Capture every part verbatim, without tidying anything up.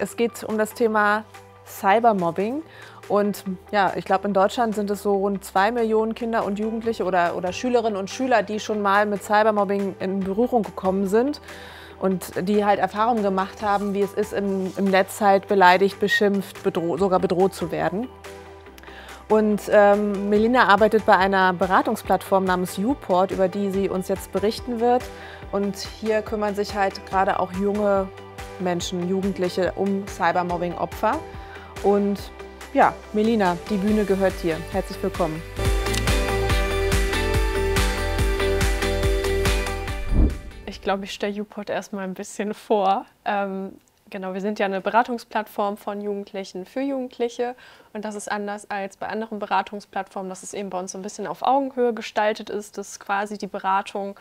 Es geht um das Thema Cybermobbing. Und ja, ich glaube, in Deutschland sind es so rund zwei Millionen Kinder und Jugendliche oder, oder Schülerinnen und Schüler, die schon mal mit Cybermobbing in Berührung gekommen sind und die halt Erfahrungen gemacht haben, wie es ist, im, im Netz halt beleidigt, beschimpft, bedroht, sogar bedroht zu werden. Und ähm, Melina arbeitet bei einer Beratungsplattform namens YouPort, über die sie uns jetzt berichten wird. Und hier kümmern sich halt gerade auch junge Menschen, Jugendliche um Cybermobbing-Opfer. Und ja, Melina, die Bühne gehört dir. Herzlich willkommen. Ich glaube, ich stelle YouPort erstmal ein bisschen vor. Ähm, genau, wir sind ja eine Beratungsplattform von Jugendlichen für Jugendliche. Und das ist anders als bei anderen Beratungsplattformen, dass es eben bei uns so ein bisschen auf Augenhöhe gestaltet ist, dass quasi die Beratung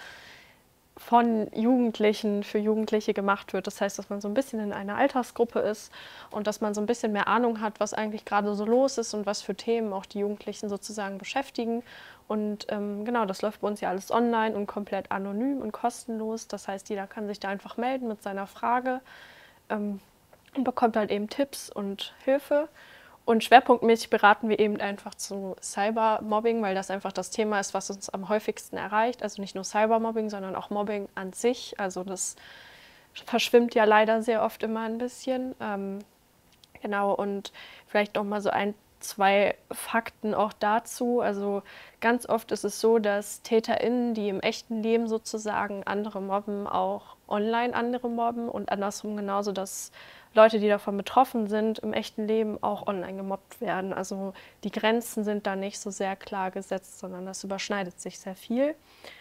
von Jugendlichen für Jugendliche gemacht wird. Das heißt, dass man so ein bisschen in einer Altersgruppe ist und dass man so ein bisschen mehr Ahnung hat, was eigentlich gerade so los ist und was für Themen auch die Jugendlichen sozusagen beschäftigen. Und ähm, genau, das läuft bei uns ja alles online und komplett anonym und kostenlos. Das heißt, jeder kann sich da einfach melden mit seiner Frage ähm, und bekommt halt eben Tipps und Hilfe. Und schwerpunktmäßig beraten wir eben einfach zu Cybermobbing, weil das einfach das Thema ist, was uns am häufigsten erreicht. Also nicht nur Cybermobbing, sondern auch Mobbing an sich. Also das verschwimmt ja leider sehr oft immer ein bisschen. Ähm, genau, und vielleicht noch mal so ein, zwei Fakten auch dazu. Also ganz oft ist es so, dass TäterInnen, die im echten Leben sozusagen andere mobben, auch online andere mobben und andersrum genauso, dass Leute, die davon betroffen sind, im echten Leben auch online gemobbt werden. Also die Grenzen sind da nicht so sehr klar gesetzt, sondern das überschneidet sich sehr viel.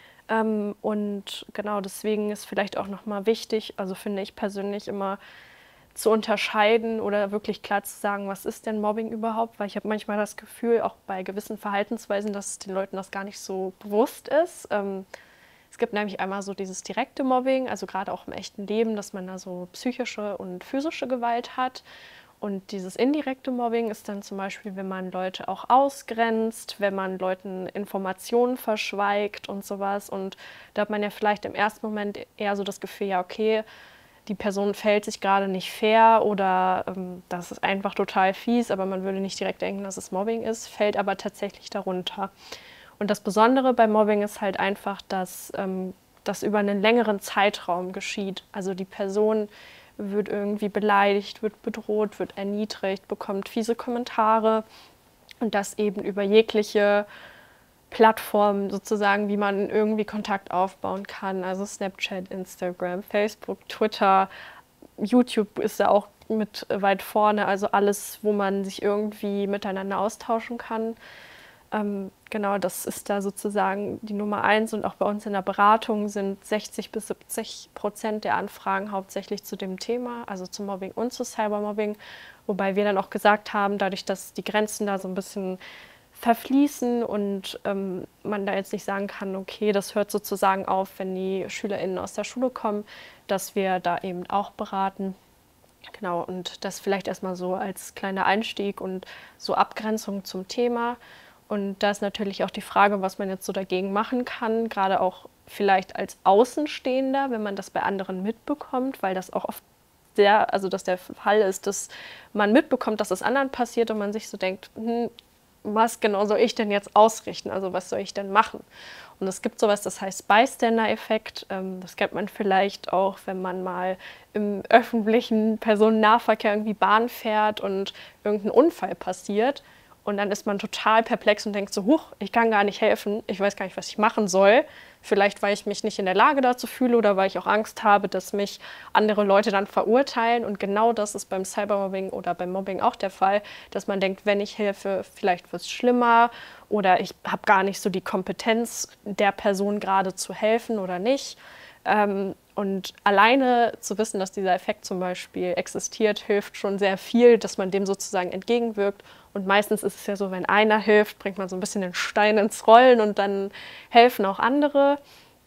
Ähm, und genau deswegen ist vielleicht auch nochmal wichtig, also finde ich persönlich immer zu unterscheiden oder wirklich klar zu sagen, was ist denn Mobbing überhaupt? Weil ich habe manchmal das Gefühl, auch bei gewissen Verhaltensweisen, dass den Leuten das gar nicht so bewusst ist. Ähm, Es gibt nämlich einmal so dieses direkte Mobbing, also gerade auch im echten Leben, dass man da so psychische und physische Gewalt hat. Und dieses indirekte Mobbing ist dann zum Beispiel, wenn man Leute auch ausgrenzt, wenn man Leuten Informationen verschweigt und sowas. Und da hat man ja vielleicht im ersten Moment eher so das Gefühl, ja okay, die Person verhält sich gerade nicht fair oder ähm, das ist einfach total fies, aber man würde nicht direkt denken, dass es Mobbing ist, fällt aber tatsächlich darunter. Und das Besondere bei Mobbing ist halt einfach, dass ähm, das über einen längeren Zeitraum geschieht. Also die Person wird irgendwie beleidigt, wird bedroht, wird erniedrigt, bekommt fiese Kommentare und das eben über jegliche Plattformen sozusagen, wie man irgendwie Kontakt aufbauen kann. Also Snapchat, Instagram, Facebook, Twitter, YouTube ist da auch mit weit vorne. Also alles, wo man sich irgendwie miteinander austauschen kann. Ähm, genau, das ist da sozusagen die Nummer eins und auch bei uns in der Beratung sind sechzig bis siebzig Prozent der Anfragen hauptsächlich zu dem Thema, also zu Mobbing und zu Cybermobbing, wobei wir dann auch gesagt haben, dadurch, dass die Grenzen da so ein bisschen verfließen und ähm, man da jetzt nicht sagen kann, okay, das hört sozusagen auf, wenn die SchülerInnen aus der Schule kommen, dass wir da eben auch beraten. Genau, und das vielleicht erstmal so als kleiner Einstieg und so Abgrenzung zum Thema. Und da ist natürlich auch die Frage, was man jetzt so dagegen machen kann, gerade auch vielleicht als Außenstehender, wenn man das bei anderen mitbekommt, weil das auch oft sehr, also dass der Fall ist, dass man mitbekommt, dass das anderen passiert und man sich so denkt, hm, was genau soll ich denn jetzt ausrichten, also was soll ich denn machen? Und es gibt sowas, das heißt Bystander-Effekt, das kennt man vielleicht auch, wenn man mal im öffentlichen Personennahverkehr irgendwie Bahn fährt und irgendein Unfall passiert. Und dann ist man total perplex und denkt so, huch, ich kann gar nicht helfen, ich weiß gar nicht, was ich machen soll. Vielleicht, weil ich mich nicht in der Lage dazu fühle oder weil ich auch Angst habe, dass mich andere Leute dann verurteilen. Und genau das ist beim Cybermobbing oder beim Mobbing auch der Fall, dass man denkt, wenn ich helfe, vielleicht wird es schlimmer oder ich habe gar nicht so die Kompetenz, der Person gerade zu helfen oder nicht. Ähm, und alleine zu wissen, dass dieser Effekt zum Beispiel existiert, hilft schon sehr viel, dass man dem sozusagen entgegenwirkt. Und meistens ist es ja so, wenn einer hilft, bringt man so ein bisschen den Stein ins Rollen und dann helfen auch andere.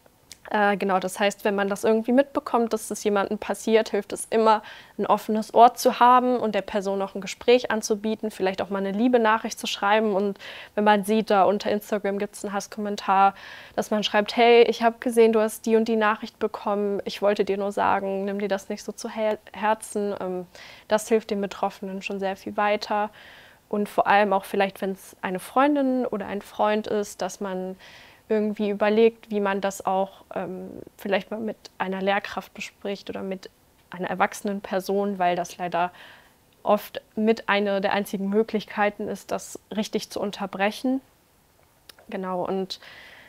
Äh, genau, das heißt, wenn man das irgendwie mitbekommt, dass es jemandem passiert, hilft es immer, ein offenes Ohr zu haben und der Person auch ein Gespräch anzubieten, vielleicht auch mal eine liebe Nachricht zu schreiben. Und wenn man sieht, da unter Instagram gibt es einen Hasskommentar, dass man schreibt, hey, ich habe gesehen, du hast die und die Nachricht bekommen, ich wollte dir nur sagen, nimm dir das nicht so zu Her Herzen. Ähm, das hilft den Betroffenen schon sehr viel weiter. Und vor allem auch vielleicht, wenn es eine Freundin oder ein Freund ist, dass man irgendwie überlegt, wie man das auch ähm, vielleicht mal mit einer Lehrkraft bespricht oder mit einer erwachsenen Person, weil das leider oft mit einer der einzigen Möglichkeiten ist, das richtig zu unterbrechen. Genau, und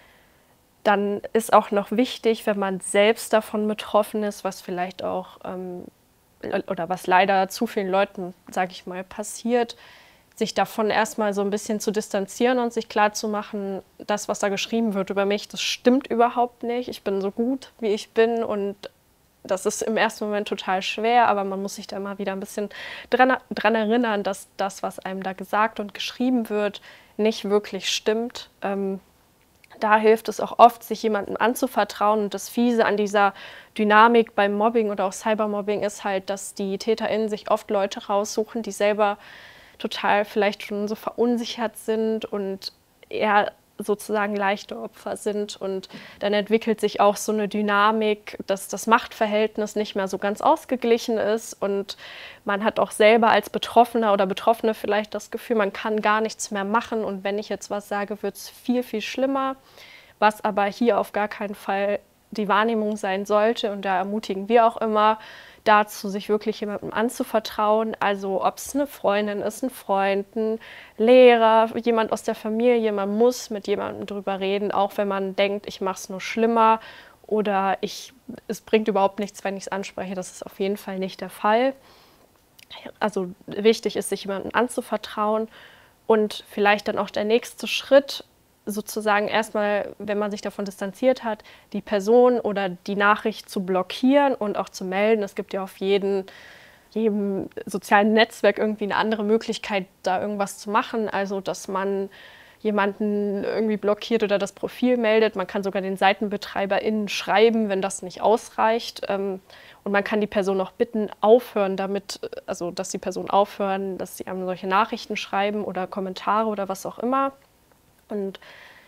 dann ist auch noch wichtig, wenn man selbst davon betroffen ist, was vielleicht auch ähm, oder was leider zu vielen Leuten, sage ich mal, passiert, sich davon erstmal so ein bisschen zu distanzieren und sich klarzumachen, das, was da geschrieben wird über mich, das stimmt überhaupt nicht. Ich bin so gut, wie ich bin und das ist im ersten Moment total schwer, aber man muss sich da mal wieder ein bisschen dran, dran erinnern, dass das, was einem da gesagt und geschrieben wird, nicht wirklich stimmt. Ähm, da hilft es auch oft, sich jemandem anzuvertrauen. Und das Fiese an dieser Dynamik beim Mobbing oder auch Cybermobbing ist halt, dass die TäterInnen sich oft Leute raussuchen, die selber total vielleicht schon so verunsichert sind und eher sozusagen leichte Opfer sind. Und dann entwickelt sich auch so eine Dynamik, dass das Machtverhältnis nicht mehr so ganz ausgeglichen ist. Und man hat auch selber als Betroffener oder Betroffene vielleicht das Gefühl, man kann gar nichts mehr machen. Und wenn ich jetzt was sage, wird es viel, viel schlimmer. Was aber hier auf gar keinen Fall die Wahrnehmung sein sollte. Und da ermutigen wir auch immer dazu, sich wirklich jemandem anzuvertrauen. Also ob es eine Freundin ist, ein Freund, ein Lehrer, jemand aus der Familie. Man muss mit jemandem drüber reden, auch wenn man denkt, ich mache es nur schlimmer oder ich, es bringt überhaupt nichts, wenn ich es anspreche. Das ist auf jeden Fall nicht der Fall. Also wichtig ist, sich jemandem anzuvertrauen und vielleicht dann auch der nächste Schritt, sozusagen erstmal, wenn man sich davon distanziert hat, die Person oder die Nachricht zu blockieren und auch zu melden. Es gibt ja auf jeden, jedem sozialen Netzwerk irgendwie eine andere Möglichkeit, da irgendwas zu machen. Also, dass man jemanden irgendwie blockiert oder das Profil meldet. Man kann sogar den SeitenbetreiberInnen schreiben, wenn das nicht ausreicht. Und man kann die Person auch bitten, aufhören damit, also dass die Person aufhören, dass sie einem solche Nachrichten schreiben oder Kommentare oder was auch immer. Und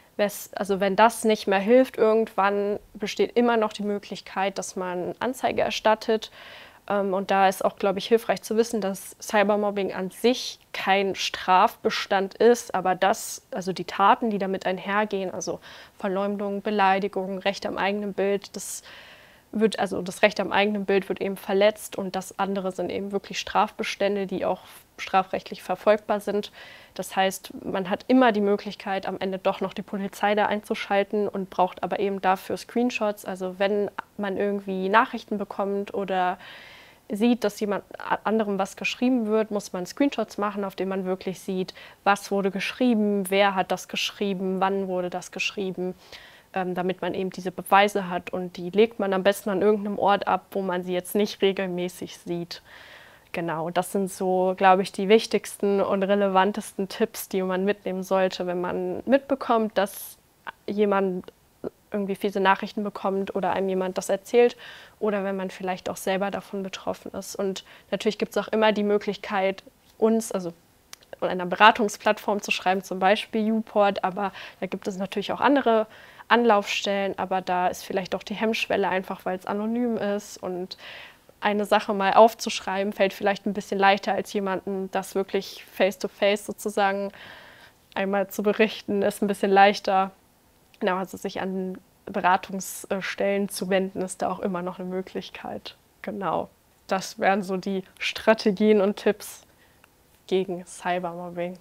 also wenn das nicht mehr hilft, irgendwann besteht immer noch die Möglichkeit, dass man Anzeige erstattet. Und da ist auch, glaube ich, hilfreich zu wissen, dass Cybermobbing an sich kein Strafbestand ist, aber das, also die Taten, die damit einhergehen, also Verleumdung, Beleidigung, Recht am eigenen Bild, das wird, also das Recht am eigenen Bild wird eben verletzt und das andere sind eben wirklich Strafbestände, die auch strafrechtlich verfolgbar sind. Das heißt, man hat immer die Möglichkeit, am Ende doch noch die Polizei da einzuschalten und braucht aber eben dafür Screenshots. Also wenn man irgendwie Nachrichten bekommt oder sieht, dass jemand anderem was geschrieben wird, muss man Screenshots machen, auf denen man wirklich sieht, was wurde geschrieben, wer hat das geschrieben, wann wurde das geschrieben, ähm, damit man eben diese Beweise hat. Und die legt man am besten an irgendeinem Ort ab, wo man sie jetzt nicht regelmäßig sieht. Genau, das sind so, glaube ich, die wichtigsten und relevantesten Tipps, die man mitnehmen sollte, wenn man mitbekommt, dass jemand irgendwie fiese Nachrichten bekommt oder einem jemand das erzählt oder wenn man vielleicht auch selber davon betroffen ist. Und natürlich gibt es auch immer die Möglichkeit, uns, also in einer Beratungsplattform zu schreiben, zum Beispiel YouPort, aber da gibt es natürlich auch andere Anlaufstellen, aber da ist vielleicht auch die Hemmschwelle einfach, weil es anonym ist und eine Sache mal aufzuschreiben, fällt vielleicht ein bisschen leichter als jemandem, das wirklich face-to-face sozusagen einmal zu berichten, ist ein bisschen leichter. Genau, also sich an Beratungsstellen zu wenden, ist da auch immer noch eine Möglichkeit. Genau, das wären so die Strategien und Tipps gegen Cybermobbing.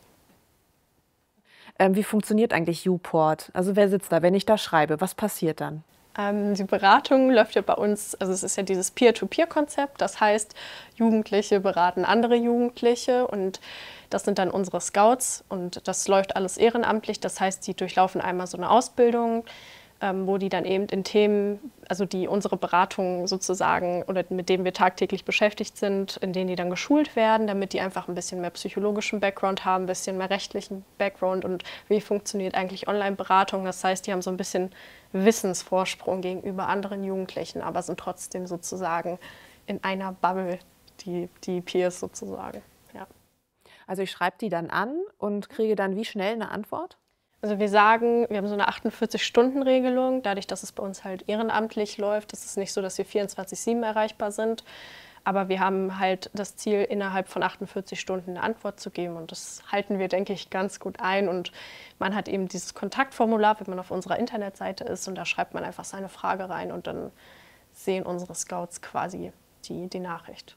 Ähm, wie funktioniert eigentlich YouPort? Also wer sitzt da, wenn ich da schreibe? Was passiert dann? Ähm, die Beratung läuft ja bei uns, also es ist ja dieses Peer-to-Peer-Konzept, das heißt, Jugendliche beraten andere Jugendliche und das sind dann unsere Scouts und das läuft alles ehrenamtlich, das heißt, sie durchlaufen einmal so eine Ausbildung, ähm, wo die dann eben in Themen, also die unsere Beratung sozusagen oder mit denen wir tagtäglich beschäftigt sind, in denen die dann geschult werden, damit die einfach ein bisschen mehr psychologischen Background haben, ein bisschen mehr rechtlichen Background und wie funktioniert eigentlich Online-Beratung. Das heißt, die haben so ein bisschen Wissensvorsprung gegenüber anderen Jugendlichen, aber sind trotzdem sozusagen in einer Bubble, die, die Peers sozusagen. Ja. Also ich schreibe die dann an und kriege dann wie schnell eine Antwort? Also wir sagen, wir haben so eine achtundvierzig-Stunden-Regelung. Dadurch, dass es bei uns halt ehrenamtlich läuft, ist es nicht so, dass wir vierundzwanzig sieben erreichbar sind. Aber wir haben halt das Ziel, innerhalb von achtundvierzig Stunden eine Antwort zu geben. Und das halten wir, denke ich, ganz gut ein. Und man hat eben dieses Kontaktformular, wenn man auf unserer Internetseite ist. Und da schreibt man einfach seine Frage rein. Und dann sehen unsere Scouts quasi die, die Nachricht.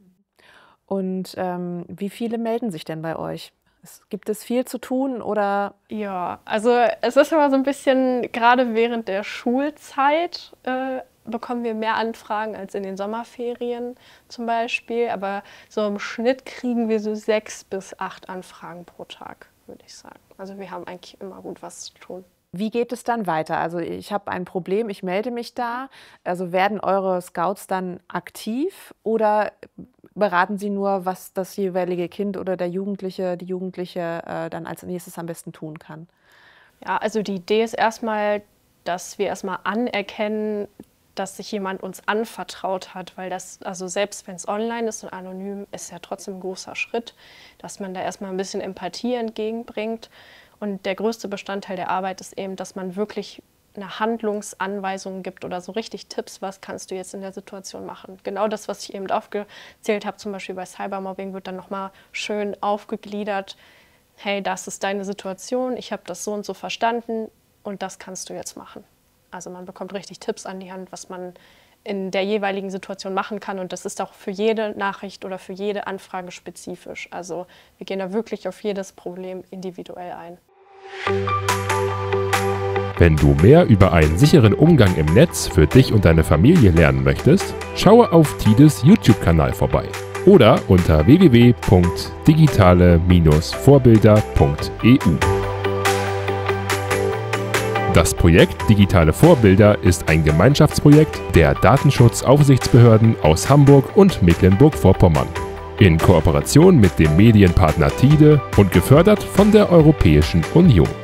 Und ähm, wie viele melden sich denn bei euch? Es, gibt es viel zu tun oder? Ja, also es ist immer so ein bisschen, gerade während der Schulzeit äh, bekommen wir mehr Anfragen als in den Sommerferien zum Beispiel. Aber so im Schnitt kriegen wir so sechs bis acht Anfragen pro Tag, würde ich sagen. Also wir haben eigentlich immer gut was zu tun. Wie geht es dann weiter? Also ich habe ein Problem, ich melde mich da. Also werden eure Scouts dann aktiv oder beraten sie nur, was das jeweilige Kind oder der Jugendliche, die Jugendliche äh, dann als nächstes am besten tun kann? Ja, also die Idee ist erstmal, dass wir erstmal anerkennen, dass sich jemand uns anvertraut hat, weil das, also selbst wenn es online ist und anonym, ist ja trotzdem ein großer Schritt, dass man da erstmal ein bisschen Empathie entgegenbringt. Und der größte Bestandteil der Arbeit ist eben, dass man wirklich eine Handlungsanweisung gibt oder so richtig Tipps, was kannst du jetzt in der Situation machen. Genau das, was ich eben aufgezählt habe, zum Beispiel bei Cybermobbing, wird dann nochmal schön aufgegliedert. Hey, das ist deine Situation, ich habe das so und so verstanden und das kannst du jetzt machen. Also man bekommt richtig Tipps an die Hand, was man in der jeweiligen Situation machen kann. Und das ist auch für jede Nachricht oder für jede Anfrage spezifisch. Also wir gehen da wirklich auf jedes Problem individuell ein. Wenn du mehr über einen sicheren Umgang im Netz für dich und deine Familie lernen möchtest, schaue auf Tides YouTube-Kanal vorbei oder unter w w w punkt digitale Bindestrich vorbilder punkt e u. Das Projekt Digitale Vorbilder ist ein Gemeinschaftsprojekt der Datenschutzaufsichtsbehörden aus Hamburg und Mecklenburg-Vorpommern in Kooperation mit dem Medienpartner Tide und gefördert von der Europäischen Union.